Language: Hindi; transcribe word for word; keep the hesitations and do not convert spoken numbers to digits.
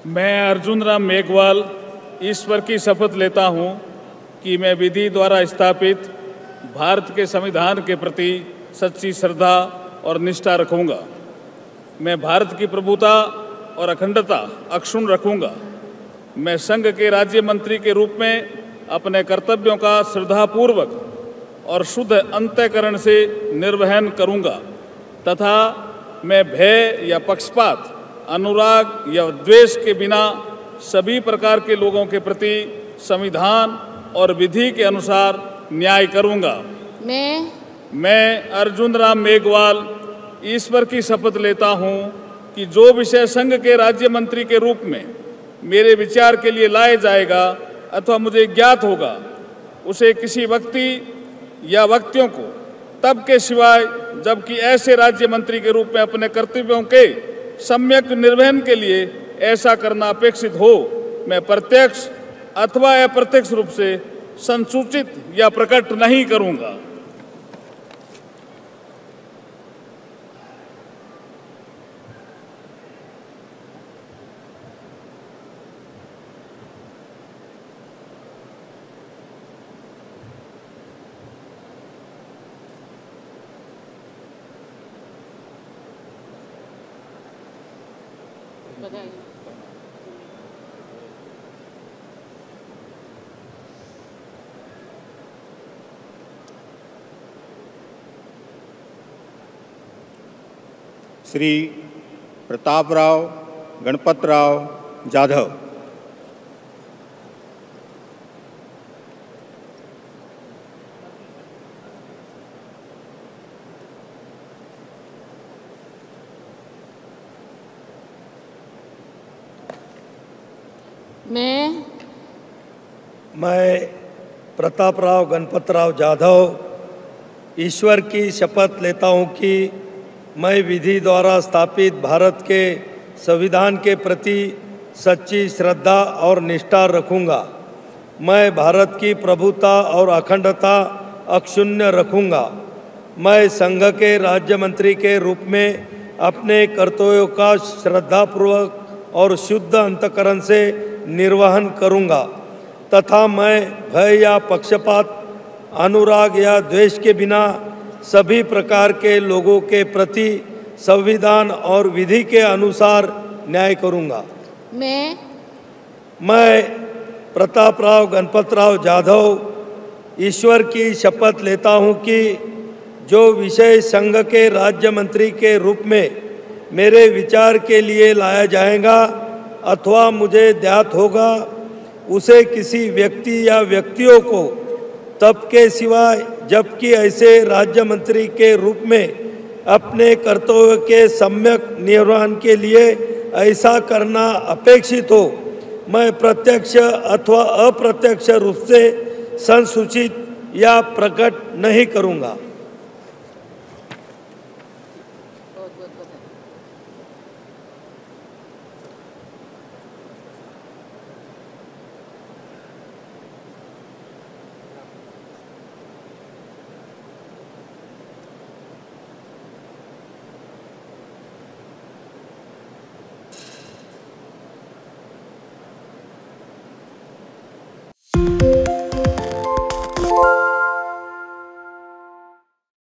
मैं अर्जुन राम मेघवाल ईश्वर की शपथ लेता हूँ कि मैं विधि द्वारा स्थापित भारत के संविधान के प्रति सच्ची श्रद्धा और निष्ठा रखूँगा। मैं भारत की प्रभुता और अखंडता अक्षुण्ण रखूँगा। मैं संघ के राज्य मंत्री के रूप में अपने कर्तव्यों का श्रद्धापूर्वक और शुद्ध अंतःकरण से निर्वहन करूँगा तथा मैं भय या पक्षपात, अनुराग या द्वेष के बिना सभी प्रकार के लोगों के प्रति संविधान और विधि के अनुसार न्याय करूँगा। मैं मैं अर्जुन राम मेघवाल ईश्वर की शपथ लेता हूँ कि जो विषय संघ के राज्य मंत्री के रूप में मेरे विचार के लिए लाया जाएगा अथवा मुझे ज्ञात होगा, उसे किसी व्यक्ति या व्यक्तियों को तब के सिवाय जबकि ऐसे राज्य मंत्री के रूप में अपने कर्तव्यों के सम्यक निर्वहन के लिए ऐसा करना अपेक्षित हो, मैं प्रत्यक्ष अथवा अप्रत्यक्ष रूप से संसूचित या प्रकट नहीं करूँगा। श्री प्रतापराव गणपतराव जाधव। मैं मैं प्रतापराव गणपतराव जाधव ईश्वर की शपथ लेता हूँ कि मैं विधि द्वारा स्थापित भारत के संविधान के प्रति सच्ची श्रद्धा और निष्ठा रखूँगा। मैं भारत की प्रभुता और अखंडता अक्षुण्ण रखूँगा। मैं संघ के राज्य मंत्री के रूप में अपने कर्तव्यों का श्रद्धापूर्वक और शुद्ध अंतःकरण से निर्वहन करूँगा तथा मैं भय या पक्षपात, अनुराग या द्वेष के बिना सभी प्रकार के लोगों के प्रति संविधान और विधि के अनुसार न्याय करूँगा। मैं मैं प्रतापराव गणपतराव जाधव ईश्वर की शपथ लेता हूँ कि जो विषय संघ के राज्य मंत्री के रूप में मेरे विचार के लिए लाया जाएगा अथवा मुझे ज्ञात होगा, उसे किसी व्यक्ति या व्यक्तियों को तब के सिवाय जबकि ऐसे राज्य मंत्री के रूप में अपने कर्तव्य के सम्यक निर्वहन के लिए ऐसा करना अपेक्षित हो, मैं प्रत्यक्ष अथवा अप्रत्यक्ष रूप से संसूचित या प्रकट नहीं करूँगा।